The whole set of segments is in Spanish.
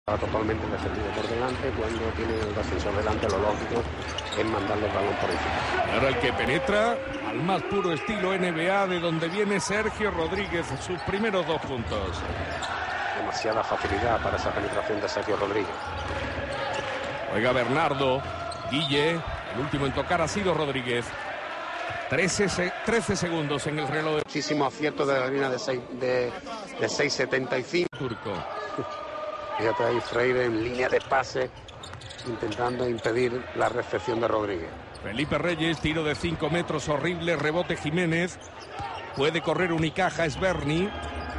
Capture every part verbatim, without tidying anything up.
Totalmente defendido por delante. Cuando tiene el defensor delante, lo lógico es mandarle el balón por encima. Ahora el que penetra al más puro estilo N B A, de donde viene Sergio Rodríguez, sus primeros dos puntos. Demasiada facilidad para esa penetración de Sergio Rodríguez. Oiga Bernardo, Guille, el último en tocar ha sido Rodríguez. trece, trece segundos en el reloj. Muchísimo acierto de la línea de seis, de, de seis setenta y cinco. Turco. Fíjate ahí Freire en línea de pase, intentando impedir la recepción de Rodríguez. Felipe Reyes, tiro de cinco metros, horrible, rebote Jiménez. Puede correr Unicaja, es Berni.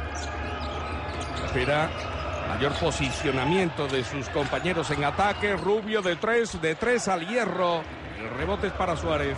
Espera mayor posicionamiento de sus compañeros en ataque. Rubio de tres, de tres al hierro. El rebote es para Suárez.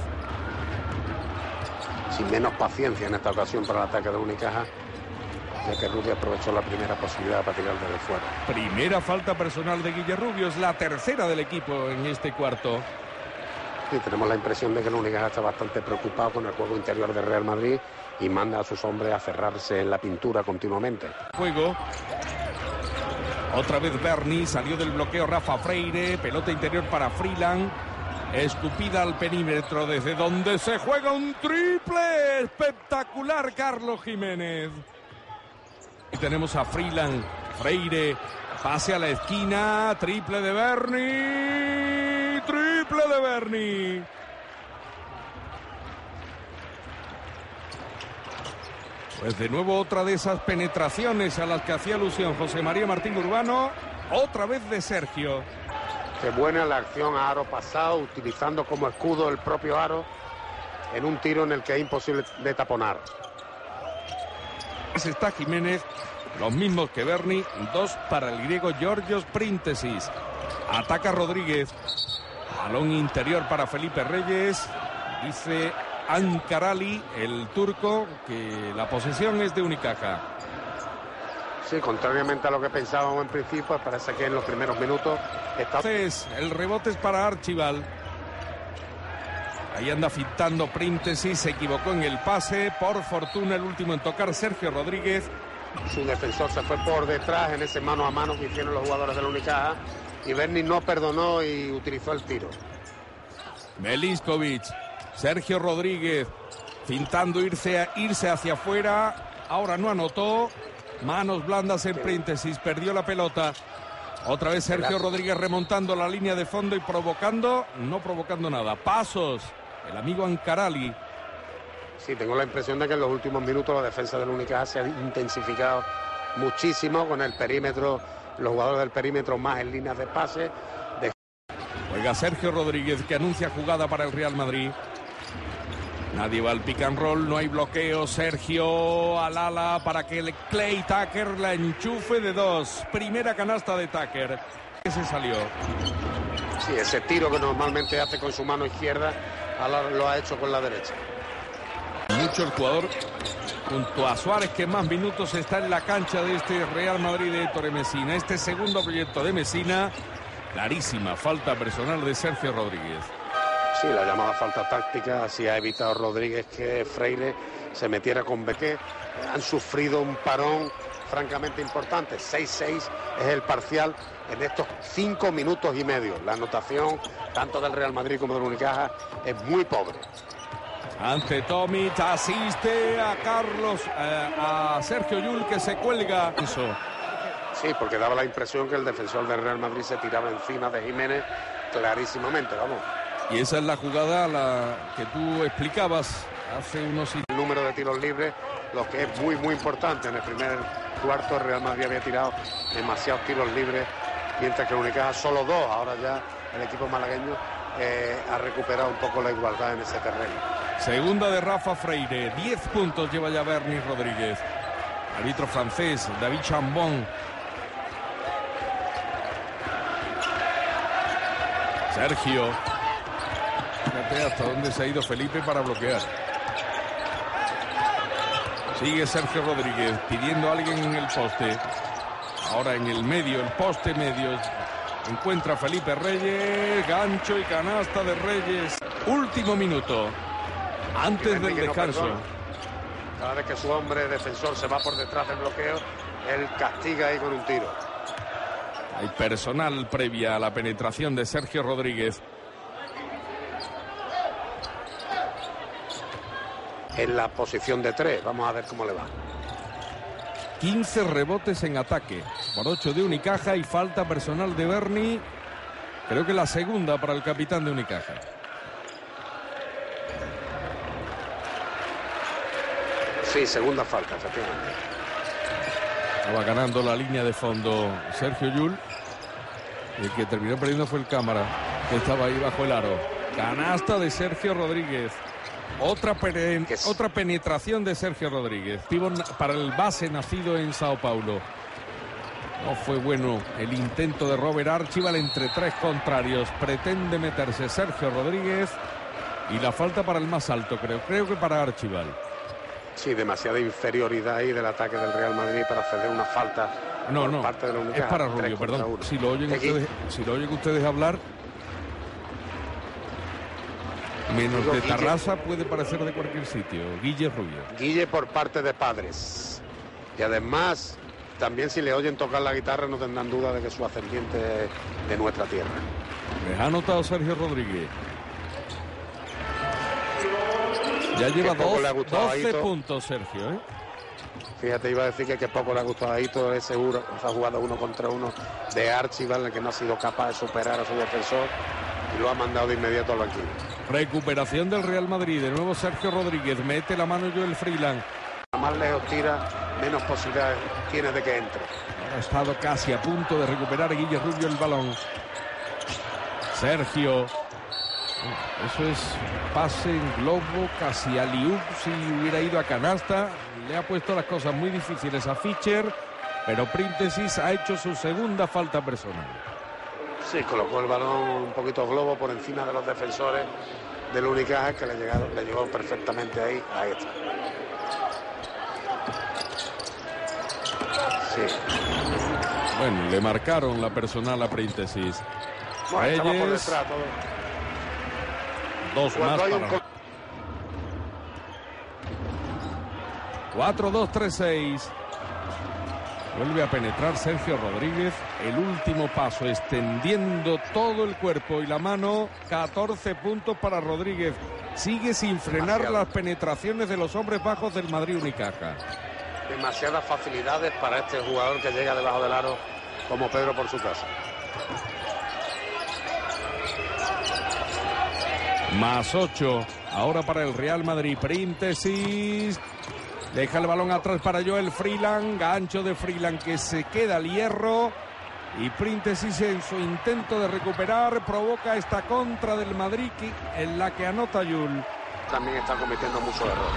Sin menos paciencia en esta ocasión para el ataque de Unicaja, ya que Rubio aprovechó la primera posibilidad para tirar desde fuera. Primera falta personal de Guille Rubio, es la tercera del equipo en este cuarto. Sí, tenemos la impresión de que el Unicaja está bastante preocupado con el juego interior del Real Madrid y manda a sus hombres a cerrarse en la pintura continuamente. Juego. Otra vez Berni, salió del bloqueo Rafa Freire, pelota interior para Freeland. Escupida al perímetro desde donde se juega un triple espectacular, Carlos Jiménez. Y tenemos a Freeland, Freire, pase a la esquina, triple de Berni, triple de Berni. Pues de nuevo otra de esas penetraciones a las que hacía alusión José María Martín Urbano, otra vez de Sergio. Qué buena la acción a aro pasado, utilizando como escudo el propio aro en un tiro en el que es imposible de taponar. Está Jiménez, los mismos que Berni, dos para el griego Georgios Príntesis. Ataca Rodríguez, balón interior para Felipe Reyes, dice Ankarali, el turco, que la posesión es de Unicaja. Sí, contrariamente a lo que pensábamos en principio, parece que en los primeros minutos está... Entonces, el rebote es para Archibald. Ahí anda fintando Príntesis, se equivocó en el pase, por fortuna el último en tocar Sergio Rodríguez. Su defensor se fue por detrás en ese mano a mano que hicieron los jugadores del Unicaja y Berni no perdonó y utilizó el tiro. Melinkovic, Sergio Rodríguez fintando irse, a, irse hacia afuera, ahora no anotó, manos blandas en Príntesis, perdió la pelota. Otra vez Sergio Rodríguez remontando la línea de fondo y provocando, no provocando nada. Pasos, el amigo Ankarali. Sí, tengo la impresión de que en los últimos minutos la defensa del Unicaja se ha intensificado muchísimo con el perímetro, los jugadores del perímetro más en líneas de pase. De... Oiga, Sergio Rodríguez que anuncia jugada para el Real Madrid. Nadie va al pick and roll, no hay bloqueo. Sergio al ala para que el Clay Tucker la enchufe de dos. Primera canasta de Tucker. Ese salió. Sí, ese tiro que normalmente hace con su mano izquierda, ahora lo ha hecho con la derecha. Mucho el jugador junto a Suárez, que más minutos está en la cancha de este Real Madrid de Ettore Messina. Este segundo proyecto de Messina, clarísima falta personal de Sergio Rodríguez. Sí, la llamada falta táctica, así ha evitado Rodríguez que Freire se metiera con Bequé. Han sufrido un parón francamente importante. seis seis es el parcial en estos cinco minutos y medio. La anotación tanto del Real Madrid como del Unicaja es muy pobre. Ante Tomic, asiste a Carlos, eh, a Sergio Llull, que se cuelga. Eso. Sí, porque daba la impresión que el defensor del Real Madrid se tiraba encima de Jiménez clarísimamente, vamos. Y esa es la jugada la que tú explicabas hace unos... El número de tiros libres, lo que es muy, muy importante. En el primer cuarto el Real Madrid había tirado demasiados tiros libres, mientras que el Unicaja solo dos. Ahora ya el equipo malagueño eh, ha recuperado un poco la igualdad en ese terreno. Segunda de Rafa Freire, diez puntos lleva ya Berni Rodríguez. Árbitro francés, David Chambon. Sergio. Fíjate hasta dónde se ha ido Felipe para bloquear. Sigue Sergio Rodríguez pidiendo a alguien en el poste. Ahora en el medio, el poste medio. Encuentra Felipe Reyes. Gancho y canasta de Reyes. Último minuto. Antes del descanso. Cada vez que su hombre defensor se va por detrás del bloqueo, él castiga ahí con un tiro. Hay personal previa a la penetración de Sergio Rodríguez. En la posición de tres, vamos a ver cómo le va. quince rebotes en ataque por ocho de Unicaja y falta personal de Berni. Creo que la segunda para el capitán de Unicaja. Sí, segunda falta, efectivamente. Estaba ganando la línea de fondo Sergio Llull. Y el que terminó perdiendo fue el cámara, que estaba ahí bajo el aro. Canasta de Sergio Rodríguez. Otra, pere... Otra penetración de Sergio Rodríguez. Para el base nacido en Sao Paulo. No fue bueno el intento de Robert Archibald entre tres contrarios. Pretende meterse Sergio Rodríguez. Y la falta para el más alto, creo. Creo que para Archibald. Sí, demasiada inferioridad ahí del ataque del Real Madrid para ceder una falta. No, no, parte de la Unicaja, es para Rubio, perdón. Si lo, oyen ustedes, si lo oyen ustedes hablar, menos de Tarrasa, puede parecer de cualquier sitio. Guille Rubio. Guille por parte de Padres. Y además, también si le oyen tocar la guitarra no tendrán duda de que su ascendiente es de nuestra tierra. Les ha anotado Sergio Rodríguez. Ya lleva dos, doce puntos Sergio, ¿eh? Fíjate, iba a decir que, que poco le ha gustado a Hito, es seguro, esa jugada uno contra uno de Archibald, que no ha sido capaz de superar a su defensor y lo ha mandado de inmediato al banquillo. Recuperación del Real Madrid, de nuevo Sergio Rodríguez, mete la mano Joel Freeland. A más lejos tira, menos posibilidades tiene de que entre. Ha estado casi a punto de recuperar Guille Rubio el balón. Sergio. Eso es pase en globo, casi alley-oop si hubiera ido a canasta. Le ha puesto las cosas muy difíciles a Fischer, pero Príntesis ha hecho su segunda falta personal. Sí, colocó el balón un poquito globo por encima de los defensores del Unicaja, que le, llegado, le llegó perfectamente ahí. Ahí está. Sí. Bueno, le marcaron la personal a Príntesis. Bueno, estaba por detrás todo. Dos más para... cuatro dos tres seis. Vuelve a penetrar Sergio Rodríguez. El último paso, extendiendo todo el cuerpo y la mano. catorce puntos para Rodríguez. Sigue sin frenar Demasiado. Las penetraciones de los hombres bajos del Madrid Unicaja. Demasiadas facilidades para este jugador que llega debajo del aro como Pedro por su casa. Más ocho, ahora para el Real Madrid. Príntesis, deja el balón atrás para Joel Freeland, gancho de Freeland que se queda al hierro. Y Príntesis en su intento de recuperar provoca esta contra del Madrid que, en la que anota Llull. También está cometiendo muchos errores.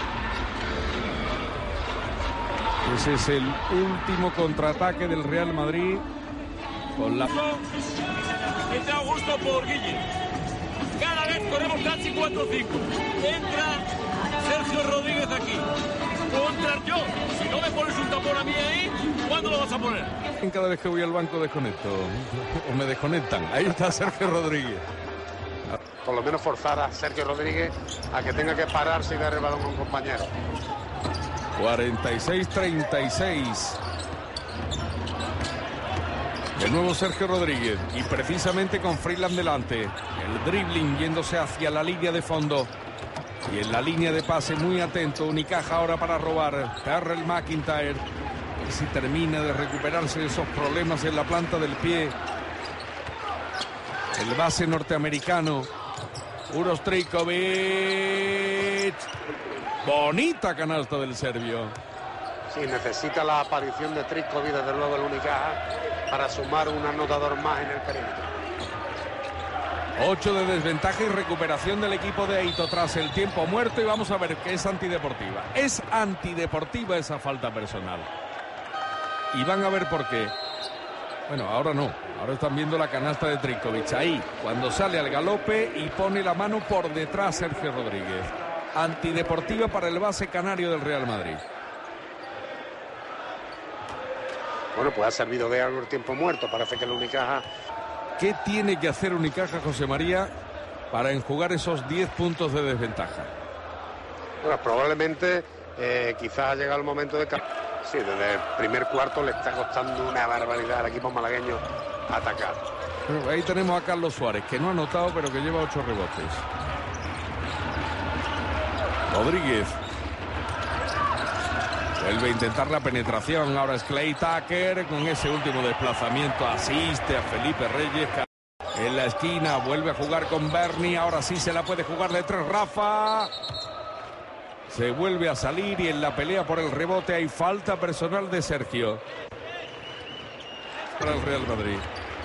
Ese es el último contraataque del Real Madrid. Con la... Entra Augusto por Guille. Cada vez corremos casi cuatro cinco. Entra Sergio Rodríguez aquí. Puedo entrar yo. Si no me pones un tapón a mí ahí, ¿cuándo lo vas a poner? Cada vez que voy al banco desconecto. O me desconectan. Ahí está Sergio Rodríguez. Por lo menos forzar a Sergio Rodríguez a que tenga que pararse y dar el balón a un compañero. cuarenta y seis treinta y seis. De nuevo Sergio Rodríguez y precisamente con Freeland delante. El dribbling yéndose hacia la línea de fondo. Y en la línea de pase muy atento. Unicaja ahora para robar. Terrell McIntyre. Y si termina de recuperarse de esos problemas en la planta del pie. El base norteamericano. Uroš Triković. Bonita canasta del serbio. Sí, necesita la aparición de Triković desde luego el Unicaja para sumar un anotador más en el perímetro. ocho de desventaja y recuperación del equipo de Aito tras el tiempo muerto. Y vamos a ver que es antideportiva. Es antideportiva esa falta personal. Y van a ver por qué. Bueno, ahora no. Ahora están viendo la canasta de Triković. Ahí, cuando sale al galope y pone la mano por detrás Sergio Rodríguez. Antideportiva para el base canario del Real Madrid. Bueno, pues ha servido de algo el tiempo muerto. Parece que el Unicaja... ¿Qué tiene que hacer Unicaja, José María, para enjugar esos diez puntos de desventaja? Bueno, probablemente eh, quizás ha llegado el momento de... Sí, desde el primer cuarto le está costando una barbaridad al equipo malagueño atacar. Bueno, ahí tenemos a Carlos Suárez, que no ha anotado, pero que lleva ocho rebotes. Rodríguez. Vuelve a intentar la penetración. Ahora es Clay Tucker. Con ese último desplazamiento asiste a Felipe Reyes. En la esquina vuelve a jugar con Bernie. Ahora sí se la puede jugar de tres Rafa. Se vuelve a salir y en la pelea por el rebote hay falta personal de Sergio. Para el Real Madrid.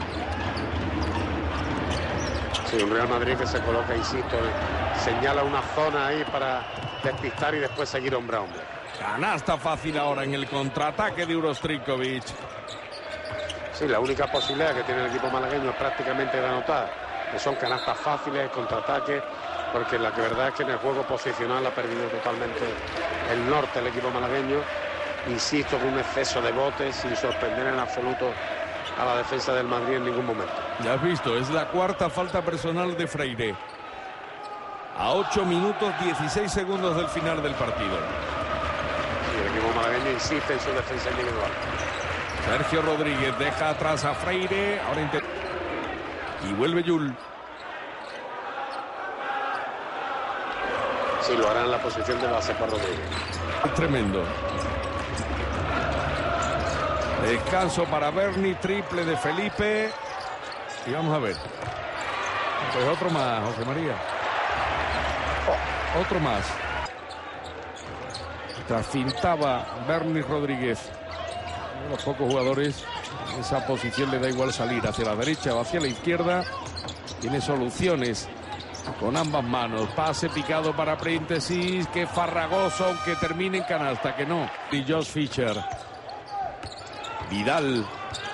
Sí, un Real Madrid que se coloca, insisto, señala una zona ahí para despistar y después seguir hombre a hombre. Canasta fácil ahora en el contraataque de Uroš Triković. Sí, la única posibilidad que tiene el equipo malagueño es prácticamente de anotar, que son canastas fáciles, contraataques, porque la que verdad es que en el juego posicional ha perdido totalmente el norte el equipo malagueño. Insisto, con un exceso de botes, sin sorprender en absoluto a la defensa del Madrid en ningún momento. Ya has visto, es la cuarta falta personal de Freire. A ocho minutos dieciséis segundos del final del partido. Y el equipo malagueño insiste en su defensa individual. Sergio Rodríguez deja atrás a Freire. Ahora intenta. Y vuelve Yul. Sí, lo hará en la posición de base para Rodríguez. Es tremendo. Descanso para Bernie, triple de Felipe. Y vamos a ver. Pues otro más, José María. Otro más. Trasfintaba Bernie Rodríguez. Uno de los pocos jugadores en esa posición le da igual salir hacia la derecha o hacia la izquierda. Tiene soluciones con ambas manos. Pase picado para Príntesis. Qué farragoso, aunque termine en canasta, que no. Y Josh Fischer. Vidal.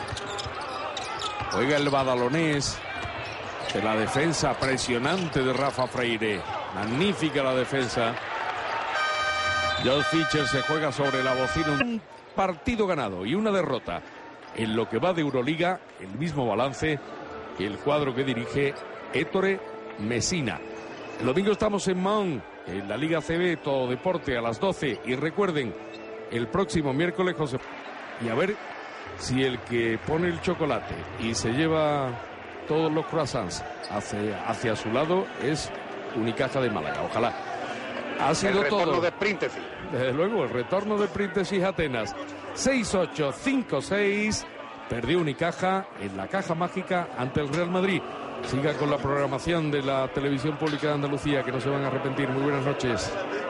Juega el badalonés. De la defensa presionante de Rafa Freire. Magnífica la defensa. Josh Fischer se juega sobre la bocina. Un partido ganado y una derrota. En lo que va de Euroliga, el mismo balance que el cuadro que dirige Ettore Messina. El domingo estamos en Mahón, en la Liga C B, todo deporte a las doce. Y recuerden, el próximo miércoles, José. Y a ver si el que pone el chocolate y se lleva todos los croissants hacia, hacia su lado es Unicaja de Málaga. Ojalá. Ha sido el retorno todo. de Príntesis. Desde luego, el retorno de Príntesis Atenas. seis ocho cinco seis. Perdió Unicaja en la caja mágica ante el Real Madrid. Siga con la programación de la Televisión Pública de Andalucía, que no se van a arrepentir. Muy buenas noches.